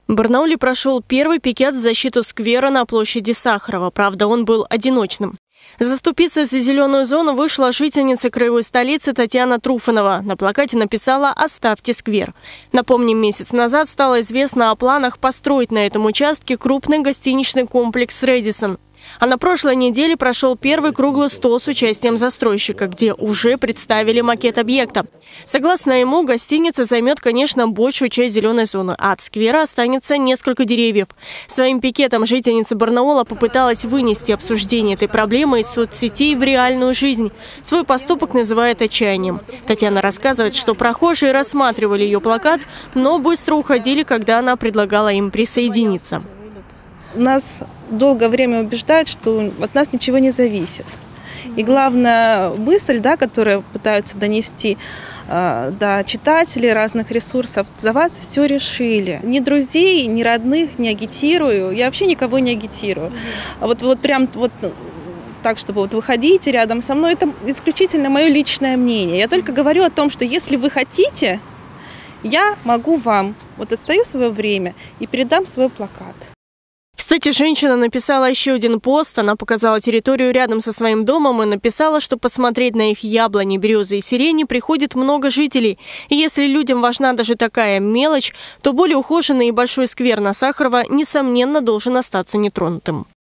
В Барнауле прошел первый пикет в защиту сквера на площади Сахарова. Правда, он был одиночным. Заступиться за зеленую зону вышла жительница краевой столицы Татьяна Труфанова. На плакате написала «Оставьте сквер». Напомним, месяц назад стало известно о планах построить на этом участке крупный гостиничный комплекс «Рэдисон». А на прошлой неделе прошел первый круглый стол с участием застройщика, где уже представили макет объекта. Согласно ему, гостиница займет, конечно, большую часть зеленой зоны, а от сквера останется несколько деревьев. Своим пикетом жительница Барнаула попыталась вынести обсуждение этой проблемы из соцсетей в реальную жизнь. Свой поступок называет отчаянием. Татьяна рассказывает, что прохожие рассматривали ее плакат, но быстро уходили, когда она предлагала им присоединиться. Нас долгое время убеждают, что от нас ничего не зависит. И главная мысль, которую пытаются донести до читателей разных ресурсов: за вас все решили. Ни друзей, ни родных не агитирую, я вообще никого не агитирую. Прям так, чтобы выходите рядом со мной, это исключительно мое личное мнение. Я только говорю о том, что если вы хотите, я могу вам. Отстаю свое время и передам свой плакат. Кстати, женщина написала еще один пост. Она показала территорию рядом со своим домом и написала, что посмотреть на их яблони, березы и сирени приходит много жителей. И если людям важна даже такая мелочь, то более ухоженный и большой сквер на Сахарова, несомненно, должен остаться нетронутым.